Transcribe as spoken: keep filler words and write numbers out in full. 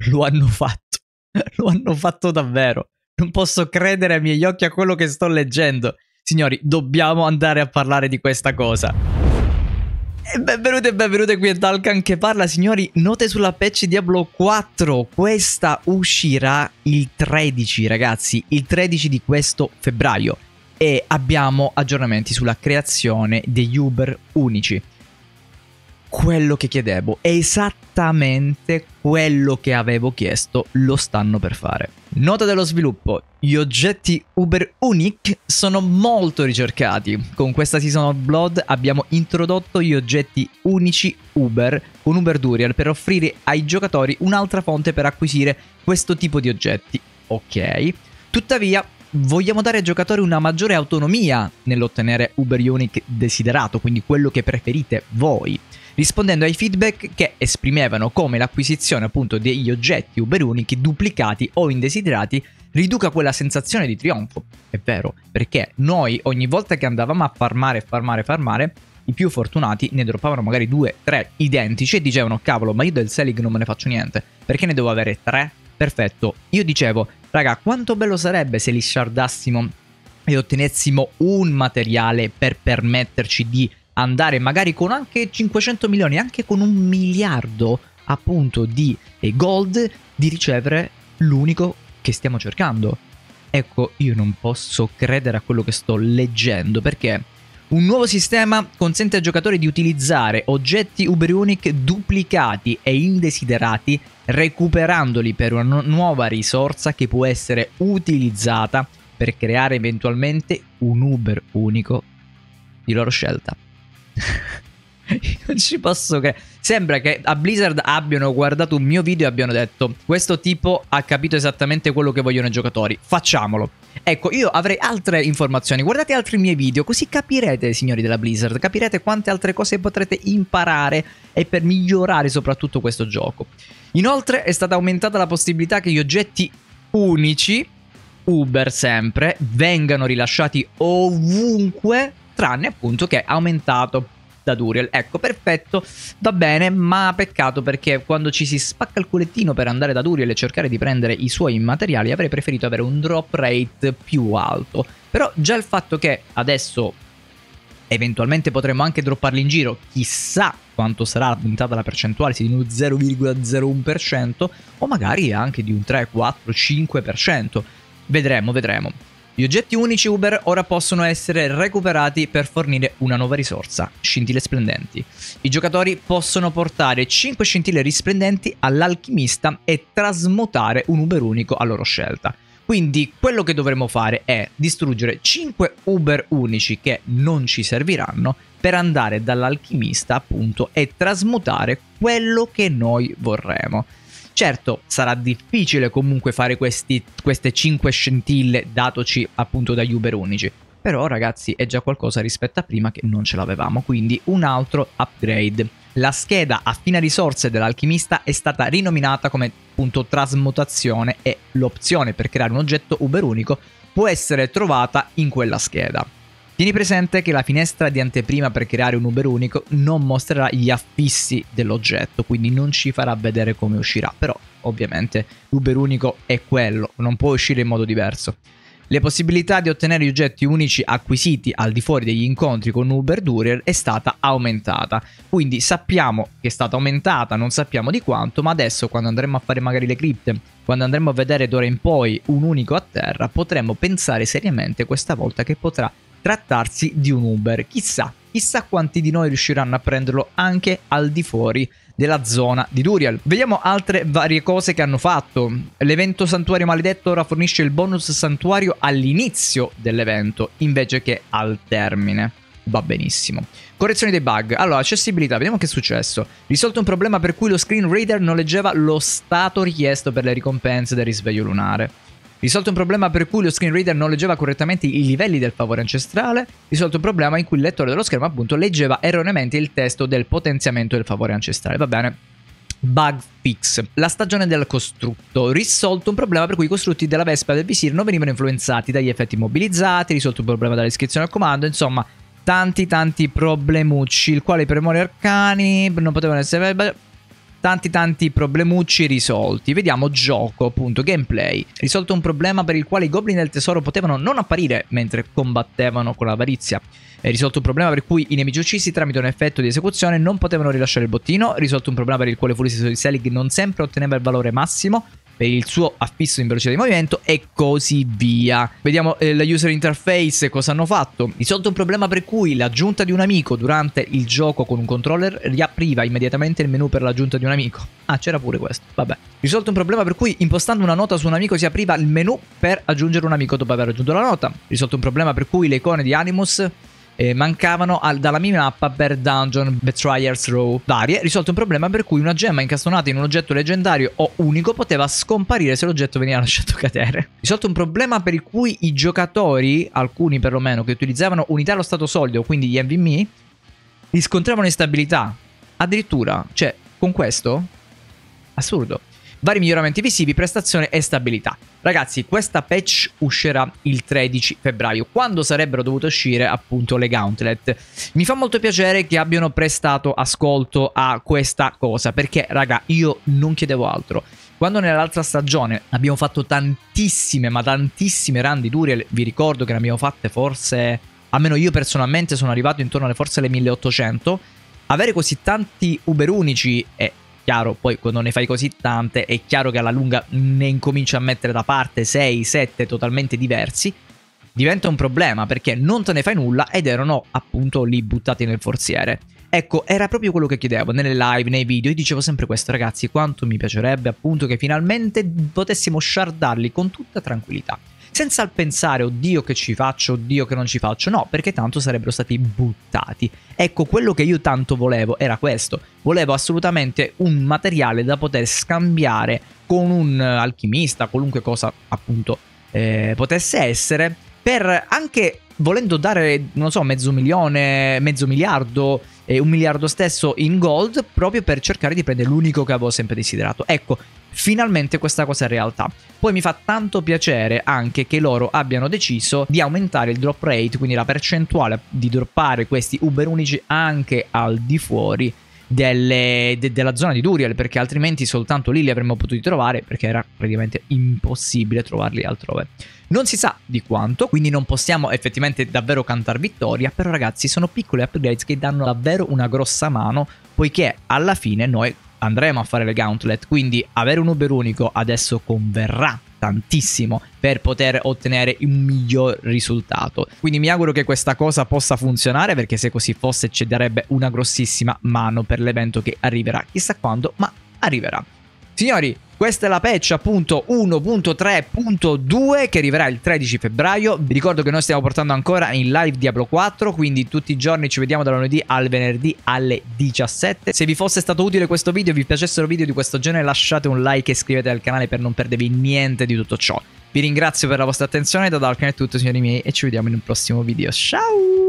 lo hanno fatto. Lo hanno fatto davvero. Non posso credere ai miei occhi a quello che sto leggendo. Signori, dobbiamo andare a parlare di questa cosa. E benvenuti e benvenute qui a Dalkan che parla, signori. Note sulla patch Diablo quattro. Questa uscirà il tredici, ragazzi. Il tredici di questo febbraio. E abbiamo aggiornamenti sulla creazione degli Uber unici. Quello che chiedevo, esattamente quello che avevo chiesto, lo stanno per fare. Nota dello sviluppo: gli oggetti Uber Unique sono molto ricercati. Con questa Season of Blood abbiamo introdotto gli oggetti unici Uber con Uber Duriel per offrire ai giocatori un'altra fonte per acquisire questo tipo di oggetti. Ok, tuttavia vogliamo dare ai giocatori una maggiore autonomia nell'ottenere Uber Unique desiderato, quindi quello che preferite voi, rispondendo ai feedback che esprimevano come l'acquisizione appunto degli oggetti Uber Unique duplicati o indesiderati riduca quella sensazione di trionfo. È vero, perché noi ogni volta che andavamo a farmare, farmare, farmare, i più fortunati ne droppavano magari due, tre identici e dicevano: cavolo, ma io del Selig non me ne faccio niente, perché ne devo avere tre? Perfetto. Io dicevo: raga, quanto bello sarebbe se li shardassimo e ottenessimo un materiale per permetterci di andare magari con anche cinquecento milioni, anche con un miliardo appunto di gold, di ricevere l'unico che stiamo cercando. Ecco, io non posso credere a quello che sto leggendo, perché un nuovo sistema consente ai giocatori di utilizzare oggetti Uber Unique duplicati e indesiderati, recuperandoli per una nuova risorsa che può essere utilizzata per creare eventualmente un Uber unico di loro scelta. Non ci posso credere. Sembra che a Blizzard abbiano guardato un mio video e abbiano detto: questo tipo ha capito esattamente quello che vogliono i giocatori, facciamolo. Ecco, io avrei altre informazioni, guardate altri miei video, così capirete, signori della Blizzard, capirete quante altre cose potrete imparare e per migliorare soprattutto questo gioco. Inoltre è stata aumentata la possibilità che gli oggetti unici, Uber sempre, vengano rilasciati ovunque, tranne appunto che è aumentato da Duriel. Ecco, perfetto, va bene, ma peccato, perché quando ci si spacca il culettino per andare da Duriel e cercare di prendere i suoi materiali avrei preferito avere un drop rate più alto. Però già il fatto che adesso eventualmente potremmo anche dropparli in giro, chissà quanto sarà aumentata la percentuale, se di un zero virgola zero uno per cento o magari anche di un tre, quattro, cinque per cento. Vedremo, vedremo. Gli oggetti unici Uber ora possono essere recuperati per fornire una nuova risorsa, scintille splendenti. I giocatori possono portare cinque scintille risplendenti all'alchimista e trasmutare un Uber unico a loro scelta. Quindi quello che dovremo fare è distruggere cinque Uber unici che non ci serviranno per andare dall'alchimista appunto e trasmutare quello che noi vorremmo. Certo, sarà difficile comunque fare questi, queste cinque scintille datoci appunto dagli Uber unici. Però ragazzi è già qualcosa rispetto a prima che non ce l'avevamo, quindi un altro upgrade. La scheda a fine risorse dell'alchimista è stata rinominata come appunto trasmutazione e l'opzione per creare un oggetto Uber unico può essere trovata in quella scheda. Tieni presente che la finestra di anteprima per creare un Uber unico non mostrerà gli affissi dell'oggetto, quindi non ci farà vedere come uscirà, però ovviamente l'Uber unico è quello, non può uscire in modo diverso. Le possibilità di ottenere gli oggetti unici acquisiti al di fuori degli incontri con Uber Duriel è stata aumentata, quindi sappiamo che è stata aumentata, non sappiamo di quanto, ma adesso quando andremo a fare magari le cripte, quando andremo a vedere d'ora in poi un unico a terra, potremo pensare seriamente questa volta che potrà trattarsi di un Uber. Chissà, chissà quanti di noi riusciranno a prenderlo anche al di fuori della zona di Duriel. Vediamo altre varie cose che hanno fatto. L'evento Santuario Maledetto ora fornisce il bonus santuario all'inizio dell'evento invece che al termine. Va benissimo. Correzioni dei bug. Allora, accessibilità, vediamo che è successo. Risolto un problema per cui lo screen reader non leggeva lo stato richiesto per le ricompense del risveglio lunare. Risolto un problema per cui lo screen reader non leggeva correttamente i livelli del favore ancestrale. Risolto un problema in cui il lettore dello schermo appunto leggeva erroneamente il testo del potenziamento del favore ancestrale. Va bene. Bug fix. La stagione del costrutto. Risolto un problema per cui i costrutti della Vespa e del Visir non venivano influenzati dagli effetti immobilizzati. Risolto un problema dalla iscrizione al comando. Insomma, tanti tanti problemucci, il quale i premori arcani non potevano essere... tanti tanti problemucci risolti. Vediamo gioco, appunto, gameplay. Risolto un problema per il quale i goblin del tesoro potevano non apparire mentre combattevano con l'avarizia. È risolto un problema per cui i nemici uccisi tramite un effetto di esecuzione non potevano rilasciare il bottino. Risolto un problema per il quale Furious di Selig non sempre otteneva il valore massimo per il suo affisso in velocità di movimento e così via. Vediamo eh, la user interface cosa hanno fatto. Risolto un problema per cui l'aggiunta di un amico durante il gioco con un controller riapriva immediatamente il menu per l'aggiunta di un amico. Ah, c'era pure questo, vabbè. Risolto un problema per cui impostando una nota su un amico si apriva il menu per aggiungere un amico dopo aver aggiunto la nota. Risolto un problema per cui le icone di Animus Eh, mancavano al, dalla minimappa per Dungeon Betrayer's Row varie. Risolto un problema per cui una gemma incastonata in un oggetto leggendario o unico poteva scomparire se l'oggetto veniva lasciato cadere. Risolto un problema per cui i giocatori, alcuni perlomeno, che utilizzavano unità allo stato solido, quindi gli N V M, riscontravano instabilità. Addirittura, cioè, con questo? Assurdo. Vari miglioramenti visivi, prestazione e stabilità. Ragazzi, questa patch uscirà il tredici febbraio, quando sarebbero dovute uscire appunto le Gauntlet. Mi fa molto piacere che abbiano prestato ascolto a questa cosa, perché raga, io non chiedevo altro. Quando nell'altra stagione abbiamo fatto tantissime, ma tantissime run di Duriel, vi ricordo che ne abbiamo fatte forse, almeno io personalmente sono arrivato intorno alle forse alle milleottocento, avere così tanti Uber unici e chiaro, poi quando ne fai così tante è chiaro che alla lunga ne incominci a mettere da parte sei sette totalmente diversi, diventa un problema perché non te ne fai nulla ed erano appunto lì buttati nel forziere. Ecco, era proprio quello che chiedevo nelle live, nei video. Io dicevo sempre questo, ragazzi, quanto mi piacerebbe appunto che finalmente potessimo shardarli con tutta tranquillità, senza pensare oddio che ci faccio, oddio che non ci faccio, no, perché tanto sarebbero stati buttati. Ecco, quello che io tanto volevo era questo, volevo assolutamente un materiale da poter scambiare con un alchimista, qualunque cosa appunto eh, potesse essere, per anche volendo dare, non so, mezzo milione, mezzo miliardo e un miliardo stesso in gold, proprio per cercare di prendere l'unico che avevo sempre desiderato. Ecco, finalmente questa cosa è realtà. Poi mi fa tanto piacere anche che loro abbiano deciso di aumentare il drop rate, quindi la percentuale di droppare questi Uber unici anche al di fuori delle, de, della zona di Duriel, perché altrimenti soltanto lì li avremmo potuti trovare, perché era praticamente impossibile trovarli altrove. Non si sa di quanto, quindi non possiamo effettivamente davvero cantar vittoria, però ragazzi sono piccole upgrades che danno davvero una grossa mano, poiché alla fine noi andremo a fare le Gauntlet, quindi avere un Uber unico adesso converrà tantissimo per poter ottenere un miglior risultato. Quindi mi auguro che questa cosa possa funzionare, perché se così fosse ci darebbe una grossissima mano per l'evento che arriverà, chissà quando, ma arriverà. Signori, questa è la patch appunto uno punto tre punto due che arriverà il tredici febbraio. Vi ricordo che noi stiamo portando ancora in live Diablo quattro, quindi tutti i giorni ci vediamo dal lunedì al venerdì alle diciassette. Se vi fosse stato utile questo video, vi piacessero video di questo genere, lasciate un like e iscrivetevi al canale per non perdervi niente di tutto ciò. Vi ringrazio per la vostra attenzione, da Darknet è tutto signori miei e ci vediamo in un prossimo video. Ciao!